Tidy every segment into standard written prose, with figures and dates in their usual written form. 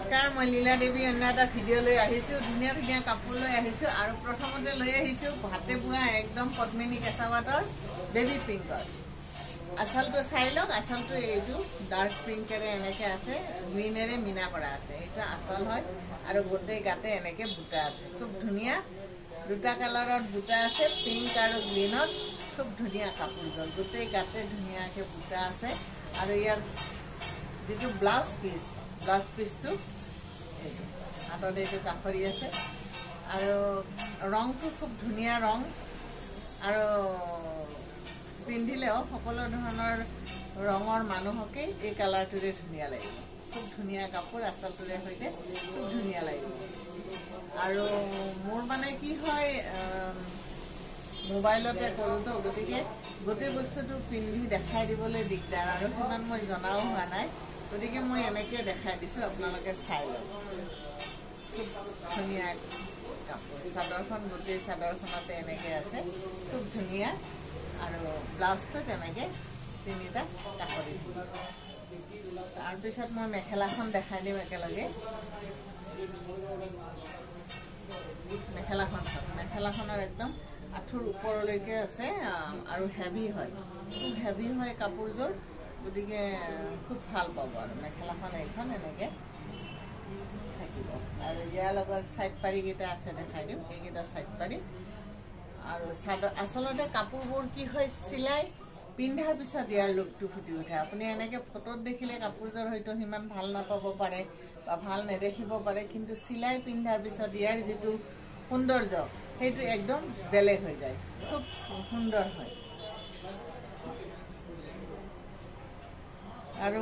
নমস্কাৰ মই লীলা দেৱী অন্য এটা ভিডিঅ' লৈ আহিছোঁ ধুনীয়া ধুনীয়া কাপোৰ লৈ আহিছোঁ আৰু প্ৰথমতে লৈ আহিছোঁ হাতে বোৱা একদম পদ্মিনী কেঁচা পাটৰ বেবী পিংকৰ আচলটো চাই লওক আচলটো এইটো ডাৰ্ক পিংকেৰে এনেকৈ আছে গ্ৰীনেৰে মিনা কৰা আছে এইটো আচল হয় আৰু গোটেই গাতে এনেকৈ বুটা আছে খুব ধুনীয়া দুটা কালাৰত বুটা আছে পিংক আৰু গ্ৰীনত খুব ধুনীয়া কাপোৰযোৰ গোটেই গাতে ধুনীয়াকৈ বুটা আছে আৰু ইয়াৰ যেটো ব্লাউজ পিসটো হাতত এইটো কাপড়ি আছে আৰু ৰংটো খুব ধুনীয়া ৰং আৰু পিন্ধিলেও সকলো ধৰণৰ ৰঙৰ মানুহকে এই কালাৰটোৰে ধুনীয়া লাগিব খুব ধুনীয়া কাপোৰ আচলটোৰে সৈতে খুব ধুনীয়া লাগিব আৰু মোৰ মানে কি হয় মোবাইলতে কৰোঁতো গতিকে গোটেই বস্তুটো পিন্ধি দেখাই দিবলৈ দিগদাৰ আৰু সিমান মই জনাও হোৱা নাই গতিকে মই এনেকৈ দেখাই দিছোঁ আপোনালোকে চাই লওক খুব ধুনীয়া কাপোৰ চাদৰখন গোটেই চাদৰখনতে এনেকৈ আছে খুব ধুনীয়া আৰু ব্লাউজটো তেনেকৈ তিনিটা কাপোৰ তাৰপিছত মই মেখেলাখন দেখাই দিম একেলগে মেখেলাখন চাওক মেখেলাখনৰ একদম আঁঠুৰ ওপৰলৈকে আছে আৰু হেভি হয় খুব হেভি হয় কাপোৰযোৰ গতিকে খুব ভাল পাব আৰু মেখেলাখন এইখন এনেকৈ থাকিব আৰু ইয়াৰ লগত চাইড পাৰিকেইটা আছে দেখাই দিম এইকেইটা চাইড পাৰি আৰু চাদৰ আচলতে কাপোৰবোৰ কি হয় চিলাই পিন্ধাৰ পিছত ইয়াৰ লুকটো ফুটি উঠে আপুনি এনেকৈ ফটোত দেখিলে কাপোৰযোৰ হয়তো সিমান ভাল নাপাব পাৰে বা ভাল নেদেখিব পাৰে কিন্তু চিলাই পিন্ধাৰ পিছত ইয়াৰ যিটো সৌন্দৰ্য সেইটো একদম বেলেগ হৈ যায় খুব সুন্দৰ হয় আৰু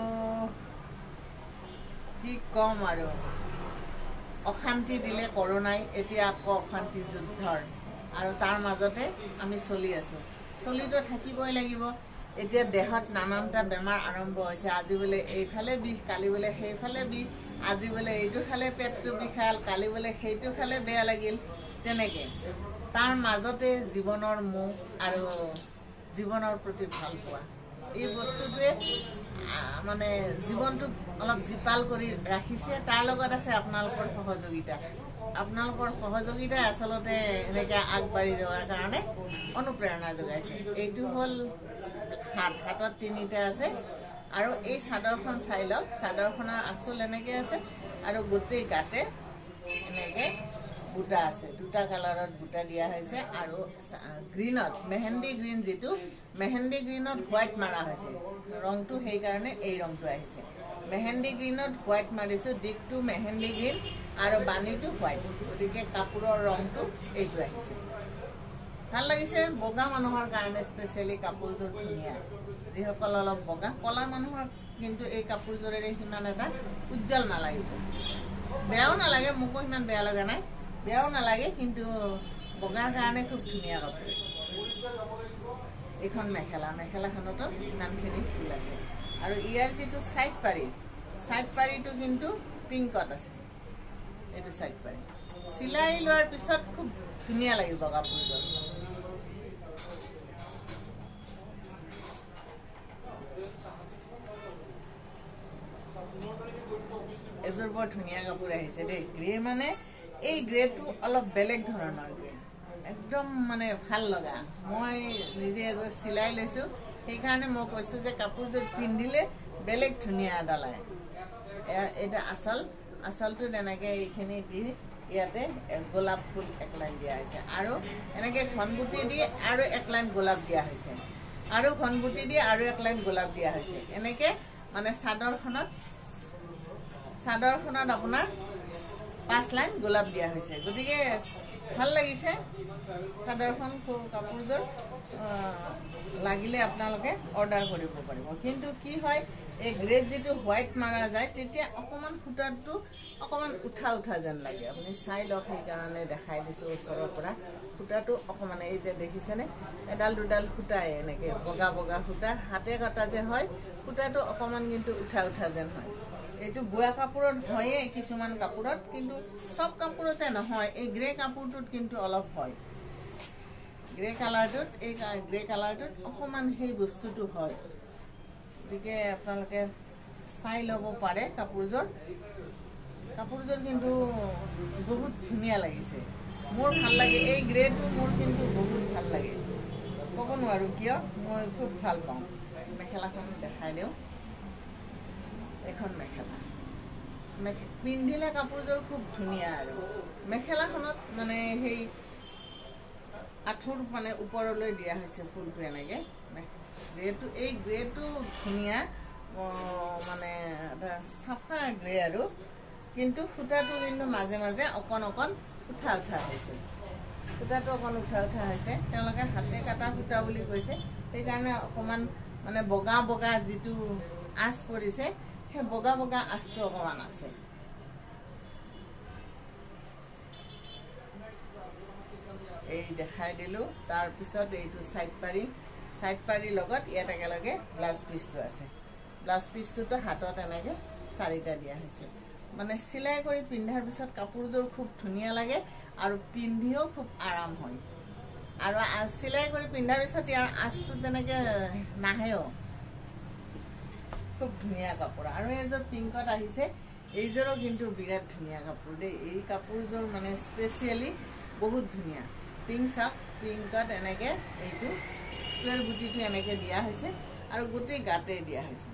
কি কম আৰু অশান্তি দিলে কৰোনাই এতিয়া আকৌ অশান্তি যুদ্ধৰ আৰু তাৰ মাজতে আমি চলি আছোঁ চলিতো থাকিবই লাগিব এতিয়া দেহত নানানটা বেমাৰ আৰম্ভ হৈছে আজি বোলে এইফালে বিষ কালি বোলে সেইফালে বিষ আজি বোলে এইটো খালে পেটটো বিষাল কালি বোলে সেইটো খালে বেয়া লাগিল তেনেকৈ তাৰ মাজতে জীৱনৰ মোহ আৰু জীৱনৰ প্ৰতি ভাল পোৱা এই বস্তুটোৱে মানে জীৱনটোক অলপ জীপাল কৰি ৰাখিছে তাৰ লগত আছে আপোনালোকৰ সহযোগিতা আচলতে এনেকৈ আগবাঢ়ি যোৱাৰ কাৰণে অনুপ্ৰেৰণা যোগাইছে এইটো হ'ল হাতত তিনিটা আছে আৰু এই চাদৰখন চাই লওক চাদৰখনৰ আঁচল এনেকৈ আছে আৰু গোটেই গাতে এনেকৈ বুটা আছে দুটা কালাৰত বুটা দিয়া হৈছে আৰু গ্ৰীনত মেহেন্দি গ্ৰীণ যিটো মেহেন্দি গ্ৰীণত হোৱাইট মাৰা হৈছে ৰংটো সেইকাৰণে এই ৰংটো আহিছে মেহেন্দি গ্ৰীণত হোৱাইট মাৰিছোঁ দিকটো মেহেন্দি গ্ৰীণ আৰু বাণীটো হোৱাইট গতিকে কাপোৰৰ ৰংটো এইটো আহিছে ভাল লাগিছে বগা মানুহৰ কাৰণে স্পেচিয়েলি কাপোৰযোৰ ধুনীয়া যিসকল অলপ বগা কলা মানুহৰ কিন্তু এই কাপোৰযোৰেৰে সিমান এটা উজ্জ্বল নালাগিব বেয়াও নালাগে মোকো সিমান বেয়া লগা নাই বেয়াও নালাগে কিন্তু বগাৰ কাৰণে খুব ধুনীয়া কাপোৰ এইখন মেখেলাখনতো ইমানখিনি ফুল আছে আৰু ইয়াৰ যিটো চাইড পাৰিটো কিন্তু পিংকত আছে এইটো চাইড পাৰি চিলাই লোৱাৰ পিছত খুব ধুনীয়া লাগিব কাপোৰযোৰ এযোৰ বৰ ধুনীয়া কাপোৰ আহিছে দেই গ্ৰে মানে এই গ্ৰেটো অলপ বেলেগ ধৰণৰ গ্ৰে একদম মানে ভাল লগা মই নিজে এযোৰ চিলাই লৈছোঁ সেইকাৰণে মই কৈছোঁ যে কাপোৰযোৰ পিন্ধিলে বেলেগ ধুনীয়া এটা লাগে এটা আচলটো তেনেকৈ এইখিনি দি ইয়াতে গোলাপ ফুল এক লাইন দিয়া হৈছে আৰু এনেকৈ ঘনগুটি দি আৰু এক লাইন গোলাপ দিয়া হৈছে আৰু ঘনগুটি দি আৰু এক লাইন গোলাপ দিয়া হৈছে এনেকৈ মানে চাদৰখনত আপোনাৰ 5 লাইন গোলাপ দিয়া হৈছে গতিকে ভাল লাগিছে চাদৰখন কাপোৰযোৰ লাগিলে আপোনালোকে অৰ্ডাৰ কৰিব পাৰিব কিন্তু কি হয় এই গ্ৰেড যিটো হোৱাইট মাৰা যায় তেতিয়া অকণমান সূতাটো অকণমান উঠা যেন লাগে আপুনি চাই লওক সেইকাৰণে দেখাই দিছোঁ ওচৰৰ পৰা সূতাটো অকণমান এই যে দেখিছেনে এডাল দুডাল সূতাই এনেকৈ বগা সূতা হাতে কটা যে হয় সূতাটো অকণমান কিন্তু উঠা যেন হয় এইটো বোৱা কাপোৰত হয়ে কিছুমান কাপোৰত কিন্তু সব কাপোৰতে নহয় এই গ্ৰে কাপোৰটোত কিন্তু অলপ হয় গ্ৰে কালাৰটোত অকণমান সেই বস্তুটো হয় গতিকে আপোনালোকে চাই ল'ব পাৰে কাপোৰযোৰ কাপোৰযোৰ কিন্তু বহুত ধুনীয়া লাগিছে মোৰ ভাল লাগে এই গ্ৰেটো মোৰ কিন্তু বহুত ভাল লাগে ক'ব নোৱাৰো কিয় মই খুব ভাল পাওঁ মেখেলাখন দেখাই দিওঁ এখন মেখেলা পিন্ধিলে কাপোৰযোৰ খুব ধুনীয়া আৰু মেখেলাখনত মানে সেই আঁঠুৰ মানে ওপৰলৈ দিয়া হৈছে ফুলটো এনেকে গ্ৰেটো এই গ্ৰেটো ধুনীয়া মানে চাফা গ্ৰে আৰু কিন্তু সূতাটো কিন্তু মাজে মাজে অকণ অকণ উঠা হৈছে সূতাটো অকণ উঠা হৈছে তেওঁলোকে হাতে কাটা সূতা বুলি কৈছে সেইকাৰণে অকণমান মানে বগা বগা যিটো আঁচ পৰিছে সেই বগা বগা আঁচটো অকণমান আছে এই দেখাই দিলোঁ তাৰপিছত এইটো সাইড পাৰি লগত ইয়াত একেলগে ব্লাউজ পিচটো আছে ব্লাউজ পিচটোতো হাতত এনেকৈ 4টা দিয়া হৈছে মানে চিলাই কৰি পিন্ধাৰ পিছত কাপোৰযোৰ খুব ধুনীয়া লাগে আৰু পিন্ধিও খুব আৰাম হয় আৰু চিলাই কৰি পিন্ধাৰ পিছত ইয়াৰ আঁচটো তেনেকৈ নাহেও খুব ধুনীয়া কাপোৰ আৰু এইযোৰ পিংকত আহিছে এইযোৰো কিন্তু বিৰাট ধুনীয়া কাপোৰ দেই এই কাপোৰযোৰ মানে স্পেচিয়েলি বহুত ধুনীয়া পিংক চাওক পিংকত এনেকৈ এইটো স্কুৱেৰ বুটিটো এনেকৈ দিয়া হৈছে আৰু গোটেই গাতে দিয়া হৈছে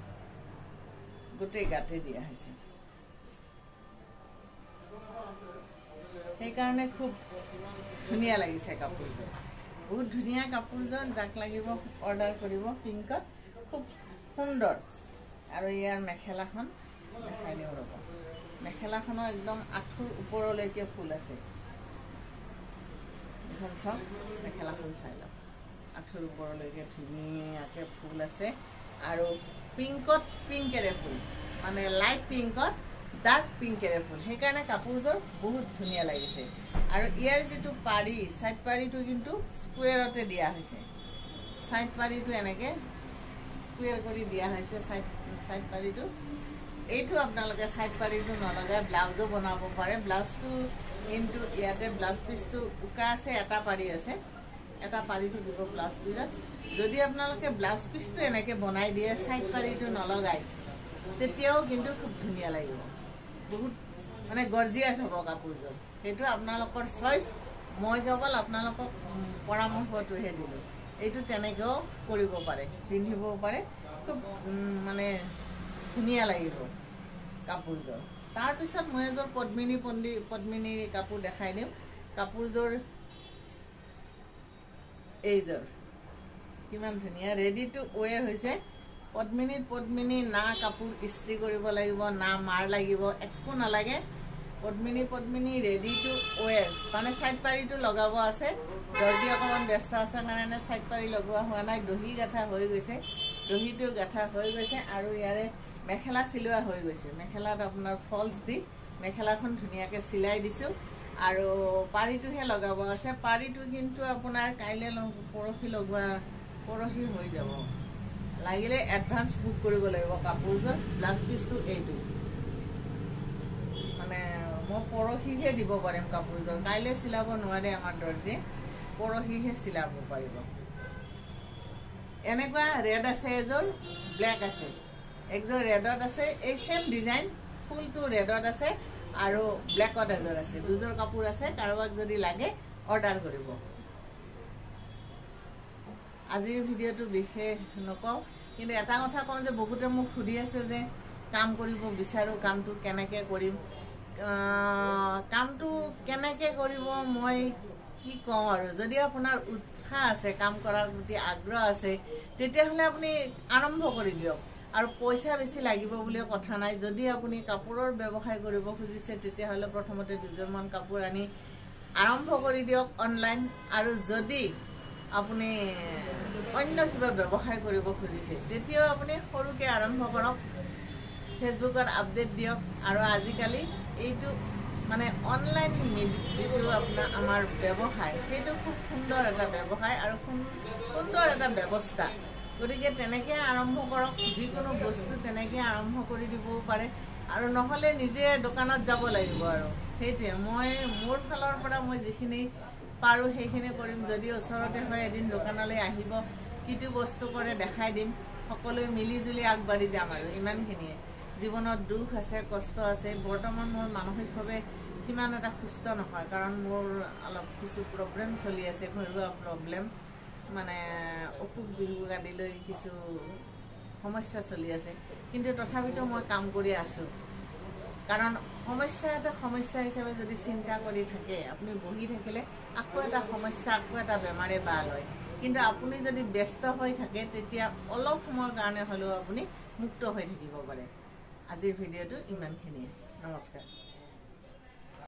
সেইকাৰণে খুব ধুনীয়া লাগিছে কাপোৰযোৰ বহুত ধুনীয়া কাপোৰযোৰ যাক লাগিব অৰ্ডাৰ কৰিব পিংকত খুব সুন্দৰ আৰু ইয়াৰ মেখেলাখন দেখাই দিওঁ ৰ'ব মেখেলাখনৰ একদম আঁঠুৰ ওপৰলৈকে ফুল আছে এখন চাওক মেখেলাখন চাই লওক আঁঠুৰ ওপৰলৈকে ধুনীয়াকৈ ফুল আছে আৰু পিংকত পিংকেৰে ফুল মানে লাইট পিংকত ডাৰ্ক পিংকেৰে ফুল সেইকাৰণে কাপোৰযোৰ বহুত ধুনীয়া লাগিছে আৰু ইয়াৰ যিটো পাৰি সাইড পাৰিটো কিন্তু স্কুৱেৰতে দিয়া হৈছে সাইড পাৰিটো এনেকৈ স্কুৱেৰ কৰি দিয়া হৈছে সাইড পাৰিটো এইটো আপোনালোকে সাইড পাৰিটো নলগাই ব্লাউজো বনাব পাৰে ব্লাউজটো কিন্তু ইয়াতে ব্লাউজ পিচটো উকা আছে এটা পাৰি আছে এটা পাৰি থাকিব ব্লাউজ পিচত যদি আপোনালোকে ব্লাউজ পিচটো এনেকৈ বনাই দিয়ে সাইড পাৰিটো নলগাই তেতিয়াও কিন্তু খুব ধুনীয়া লাগিব বহুত মানে গৰ্জিয়াছ হ'ব কাপোৰযোৰ সেইটো আপোনালোকৰ চইচ মই কেৱল আপোনালোকক পৰামৰ্শটোহে দিলোঁ এইটো তেনেকৈও কৰিব পাৰে পিন্ধিবও পাৰে খুব মানে ধুনীয়া লাগিব কাপোৰযোৰ তাৰপিছত মই এযোৰ পদ্মিনী কাপোৰ দেখাই দিওঁ কাপোৰযোৰ এইযোৰ কিমান ধুনীয়া ৰেডি টু ৱেৰ হৈছে পদ্মিনী না কাপোৰ ইস্ত্ৰি কৰিব লাগিব না মাৰ লাগিব একো নালাগে পদ্মিনী ৰেডি টু ৱেৰ মানে সাইড পাৰিটো লগাব আছে দৰ্জি অকণমান ব্যস্ত আছে কাৰণে সাইড পাৰি লগোৱা হোৱা নাই দহি গাঁঠা হৈ গৈছে দহিটোৰ গাঁঠা হৈ গৈছে আৰু ইয়াৰে মেখেলা চিলোৱা হৈ গৈছে মেখেলাত আপোনাৰ ফলছ দি মেখেলাখন ধুনীয়াকৈ চিলাই দিছোঁ আৰু পাৰিটোহে লগাব আছে পাৰিটো কিন্তু আপোনাৰ কাইলৈ পৰহি হৈ যাব লাগিলে এডভান্স বুক কৰিব লাগিব কাপোৰযোৰ ব্লাউজ পিচটো এইটো মানে মই পৰহিহে দিব পাৰিম কাপোৰযোৰ কাইলৈ চিলাব নোৱাৰে আমাৰ দৰ্জীয়ে পৰহিহে চিলাব পাৰিব এনেকুৱা ৰেড আছে এযোৰ ব্লেক আছে একযোৰ ৰেডত আছে এই সেম ডিজাইন ফুলটো ৰেডত আছে আৰু ব্লেকত এযোৰ আছে দুযোৰ কাপোৰ আছে কাৰোবাক যদি লাগে অৰ্ডাৰ কৰিব আজিৰ ভিডিঅ'টো বিশেষ নকওঁ কিন্তু এটা কথা কওঁ যে বহুতে মোক সুধি আছে যে কাম কৰিব বিচাৰোঁ কামটো কেনেকৈ কৰিম কামটো কেনেকৈ কৰিব মই কি কওঁ আৰু যদি আপোনাৰ উৎসাহ আছে কাম কৰাৰ প্ৰতি আগ্ৰহ আছে তেতিয়াহ'লে আপুনি আৰম্ভ কৰি দিয়ক আৰু পইচা বেছি লাগিব বুলি কথা নাই যদি আপুনি কাপোৰৰ ব্যৱসায় কৰিব খুজিছে তেতিয়াহ'লে প্ৰথমতে দুযোৰমান কাপোৰ আনি আৰম্ভ কৰি দিয়ক অনলাইন আৰু যদি আপুনি অন্য কিবা ব্যৱসায় কৰিব খুজিছে তেতিয়াও আপুনি সৰুকৈ আৰম্ভ কৰক ফেচবুকত আপডেট দিয়ক আৰু আজিকালি এইটো মানে অনলাইন যিটো আপোনাৰ আমাৰ ব্যৱসায় সেইটো খুব সুন্দৰ এটা ব্যৱসায় আৰু সুন্দৰ এটা ব্যৱস্থা গতিকে তেনেকৈ আৰম্ভ কৰক যিকোনো বস্তু তেনেকৈ আৰম্ভ কৰি দিবও পাৰে আৰু নহ'লে নিজে দোকানত যাব লাগিব আৰু সেইটোৱে মই মোৰ ফালৰ পৰা মই যিখিনি পাৰোঁ সেইখিনি কৰিম যদি ওচৰতে হয় এদিন দোকানলৈ আহিব কিটো বস্তু কৰে দেখাই দিম সকলোৱে মিলি জুলি আগবাঢ়ি যাম আৰু ইমানখিনিয়ে জীৱনত দুখ আছে কষ্ট আছে বৰ্তমান মোৰ মানসিকভাৱে কিমান এটা সুস্থ নহয় কাৰণ মোৰ অলপ কিছু প্ৰব্লেম চলি আছে ঘৰুৱা প্ৰব্লেম মানে অসুখ বিসুখ আদি লৈ কিছু সমস্যা চলি আছে কিন্তু তথাপিতো মই কাম কৰি আছোঁ কাৰণ সমস্যা এটা সমস্যা হিচাপে যদি চিন্তা কৰি থাকে আপুনি বহি থাকিলে আকৌ এটা সমস্যা আকৌ এটা বেমাৰে বাহ লয় কিন্তু আপুনি যদি ব্যস্ত হৈ থাকে তেতিয়া অলপ সময়ৰ কাৰণে হ'লেও আপুনি মুক্ত হৈ থাকিব পাৰে আজিৰ ভিডিঅ'টো ইমানখিনিয়ে নমস্কাৰ